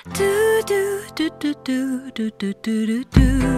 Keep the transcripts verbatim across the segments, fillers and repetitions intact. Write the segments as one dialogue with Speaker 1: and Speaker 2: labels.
Speaker 1: Do do do do do do do do do.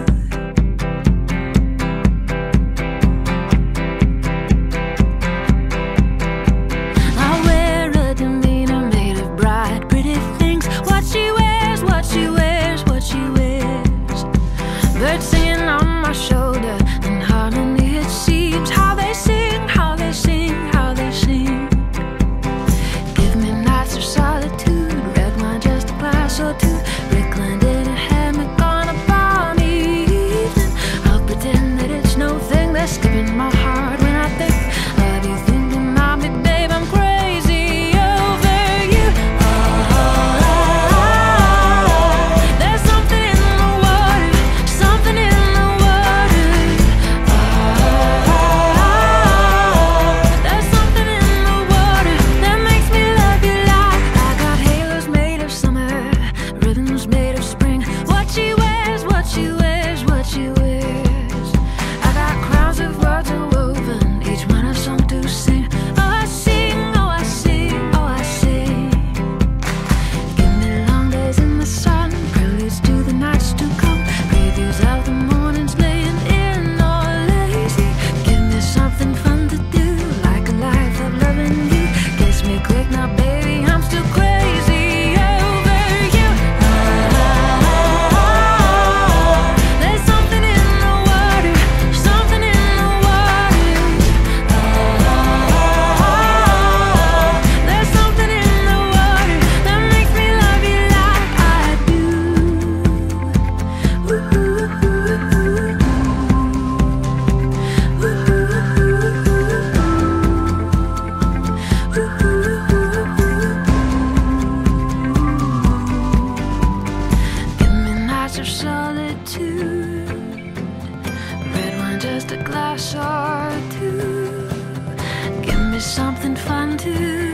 Speaker 1: I wear a demeanor made of bright, pretty things. What she wears, what she wears, what she wears. Birds singing on my shoulder, in harmony it seems. How they sing, how they sing, how they sing. Give me nights of solitude, red wine, just a glass or two. Rickland in a hammock on a balmy evening. I'll pretend that it's no thing. They're skipping my heart when I think of you thinking about me, babe. I'm crazy over you. Oh, oh, oh. There's something in the water, something in the water. Oh, oh, oh. There's something in the water that makes me love you like I got halos made of summer, ribbons made of spring. What she wears, what she wears, what she wears. I got crowns of words woven, each one a song to sing. Oh, I sing, oh, I sing, oh, I sing. Give me long days in the sun, preludes to the nights to come, previews of the mornings laying in or lazy. Give me something fun to do, like a life of loving you. Kiss me quick now, baby, I'm still crazy over you. Oh, oh, oh. There's something in the water, something in the water. Oh, oh, oh. There's something in the water that makes me love you like I do. Ooh, ooh, ooh, ooh. Ooh, ooh, ooh, ooh. Give me nights of solitude, red wine, just a glass or two. Give me something fun to